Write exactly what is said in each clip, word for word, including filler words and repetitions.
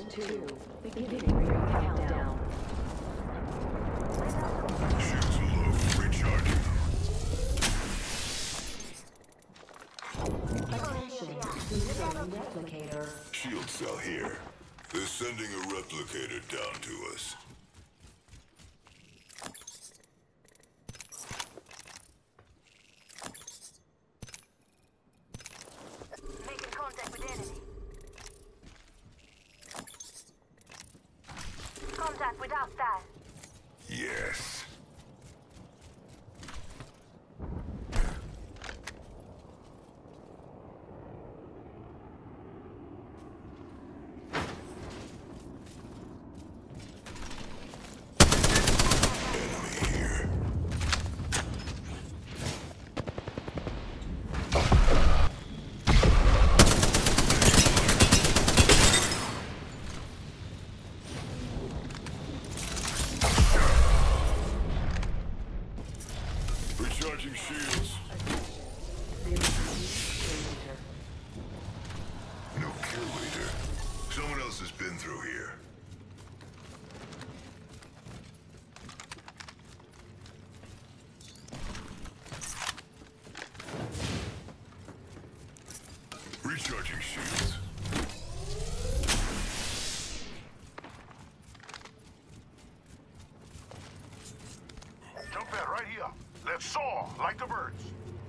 two, beginning ring countdown. Shields are low. Recharging them. Attention, inserting replicator. Shield cell here. They're sending a replicator down to us. Making contact with enemy. Contact with hostile. Yes. Recharging shields. No kill leader. Someone else has been through here. Recharging shields. Jump pad right here. Let's soar like the birds.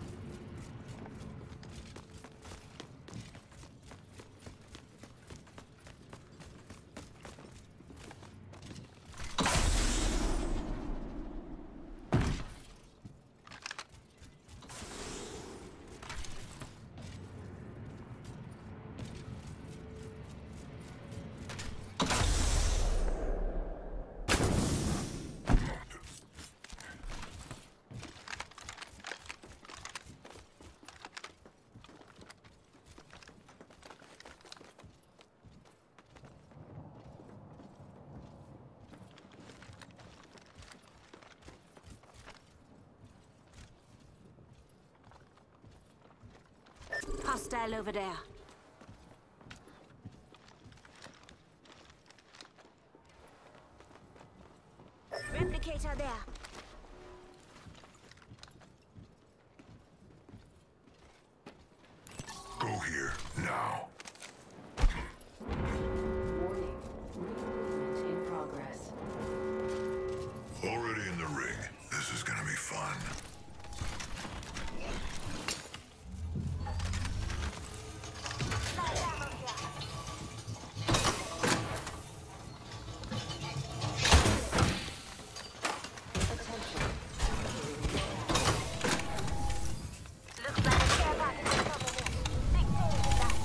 Hostile over there. Replicator there. Go here, now. Warning, movement in progress. Already in the ring. This is gonna be fun. Looks like a care package is coming in. Big things in that.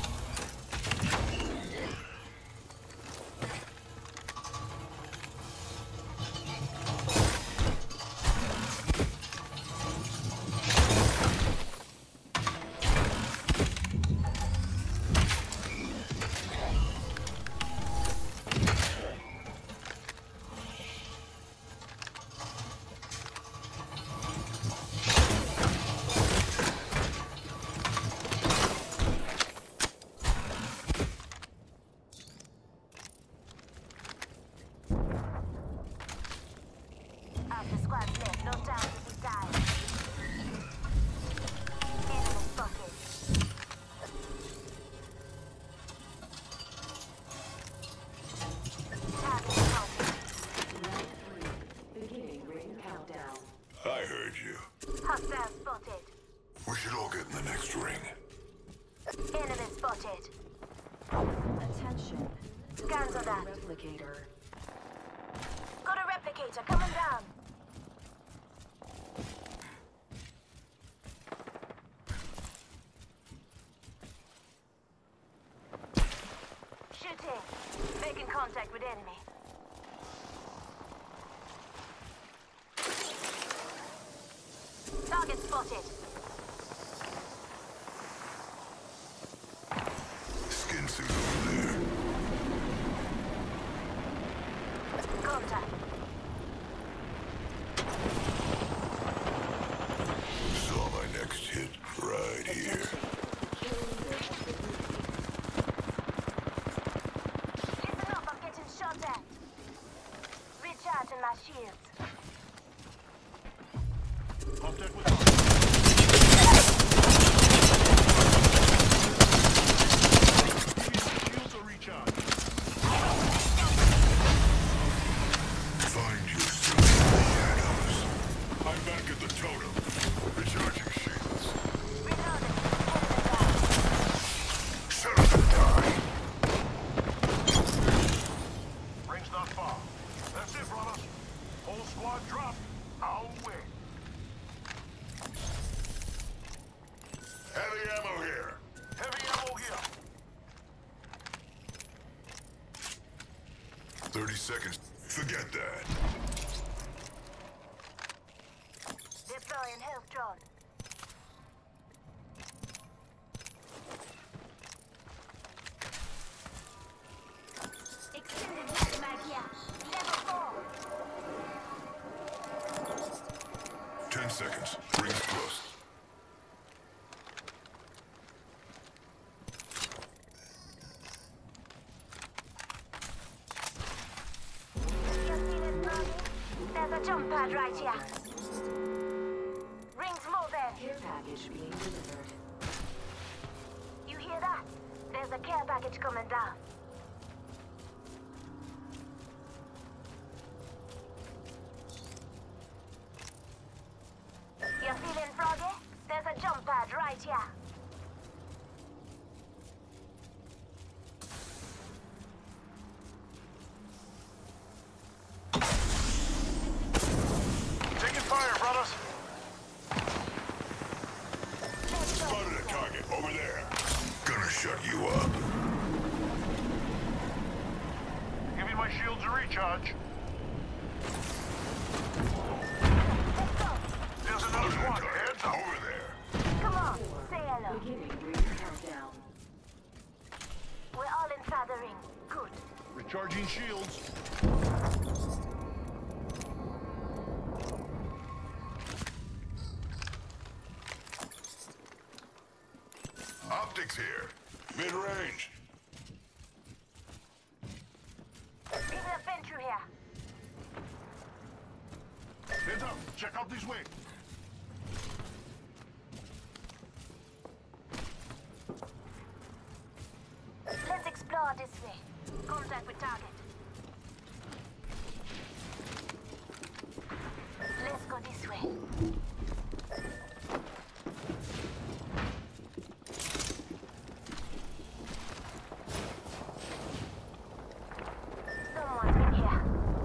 Half the squad's left, no time to be dying. Enemy spotted. Target spotted. Round three, beginning ring countdown. I heard you. Hostile spotted. We should all get in the next ring. Enemy spotted. Attention, Scans on that. replicator. Got a replicator coming down. Shooting. Making contact with enemy. Target spotted. Skin suit over there. Contact. Saw my next hit right here. Kill leader has been defeated. Listen up, thirty seconds. Forget that. Deploying health drone. Extended health mag here. Level four. Ten seconds. Rings close. You see this, Brody? There's a jump pad right here. Rings moving. Care package being delivered. You hear that? There's a care package coming down. You feeling froggy? There's a jump pad right here. Taking fire, brothers. Let's go. Spotted a target over there. Gonna shut you up. Giving my shields a recharge. Let's go. There's another squad. Heads up. Over there. Come on. Say hello. Beginning ring countdown. We're all inside the ring. Good. Recharging shields. Optics here. Mid-range. People have been through here. Heads up. Check out this way. Let's explore this way. Contact with target. Let's go this way. Someone's in here.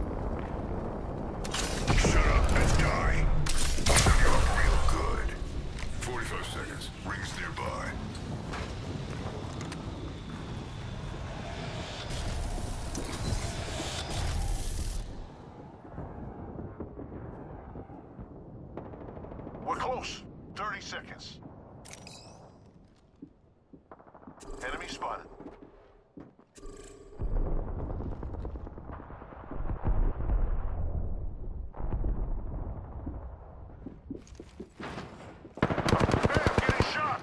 Shut up and die. You're real good. forty-five seconds. Rings nearby. We're close. thirty seconds. Enemy spotted. Bam! Getting shot!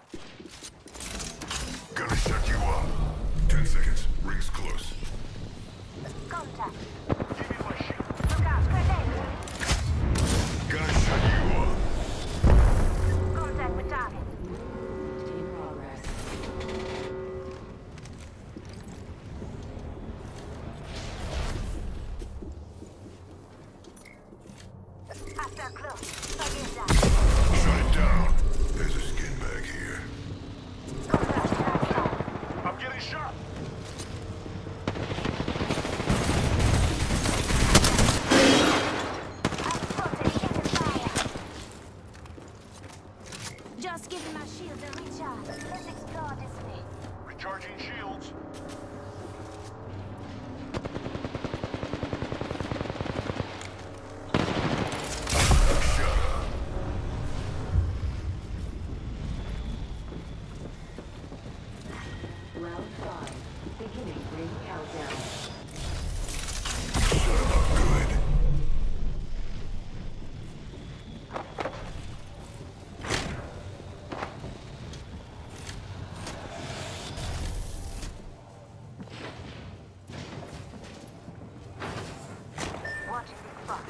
Gonna shut you up. Ten seconds. Rings close. Contact. Give me my shield. Look out, grenade. Gonna shut you up. Contact with target. In progress. After close. Target down. Shut it down. There's a skin bag here. Contact with target. I'm getting shot. I'm spotted. Taking fire. Just giving my shield a recharge. Let's explore this way. Recharging shields. Shut up. Round five. Beginning ring countdown. Shut up good. Watching this spot.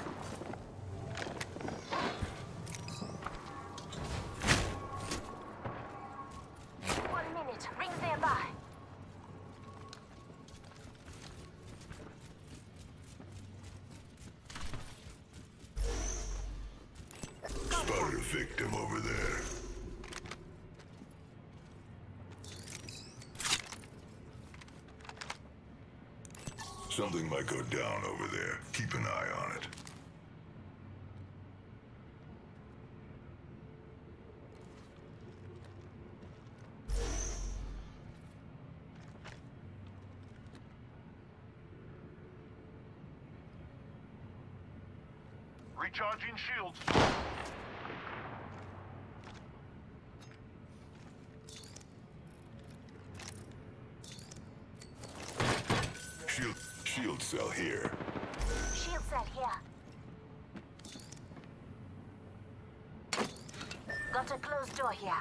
One minute. Rings nearby. Spotted a victim over there. Something might go down over there. Keep an eye on it. Recharging shields. Shield, shield cell here. Shield cell here. Got a closed door here.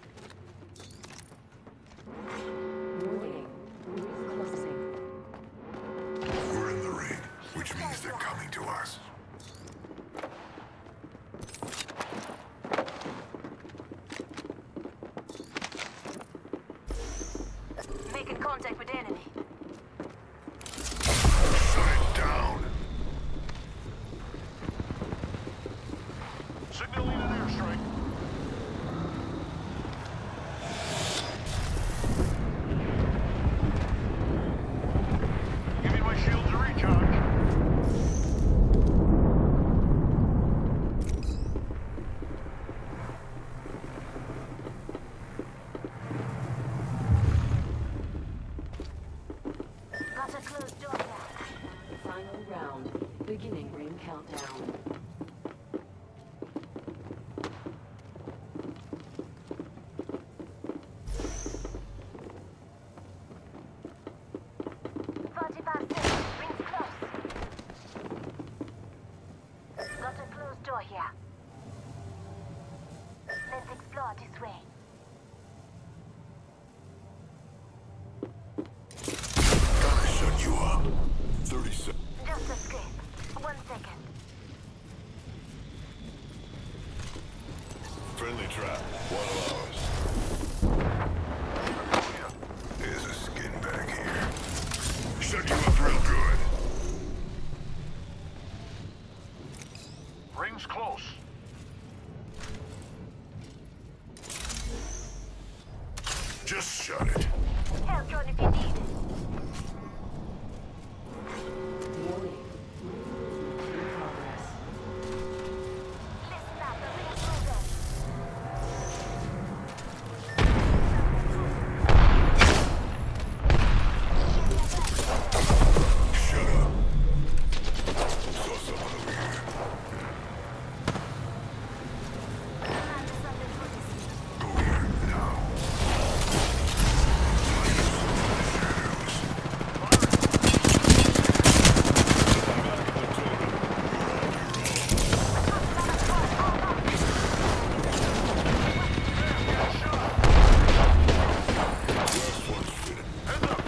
Warning. Roof closing. We're in the ring, which means they're coming to us. Making contact with enemy. Shut it down. Signaling an airstrike. Giving my shields a recharge. Got a closed door here. Final round. Beginning ring countdown. forty-five seconds. Rings close. Got a closed door here. Let's explore this way. Gotta shut you up. thirty seconds. Just escape. One second. Friendly trap. One of ours. There's a skin back here. Shut you up real good. Rings close. Just shut it. Help drone if you need it. Warning. In progress. Listen up, the ring's moving. Shut up. Saw someone over here. Command is under police. Go here now. Last one's fitted. Heads up.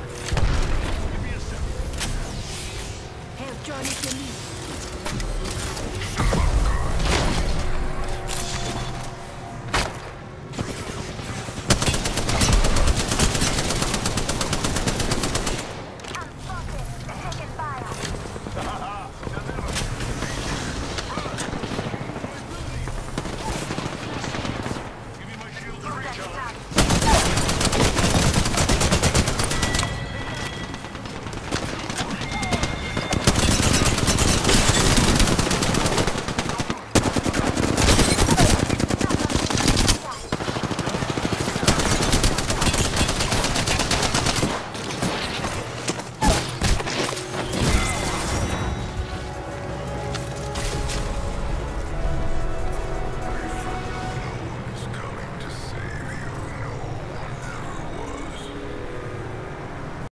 Help drone if you need it.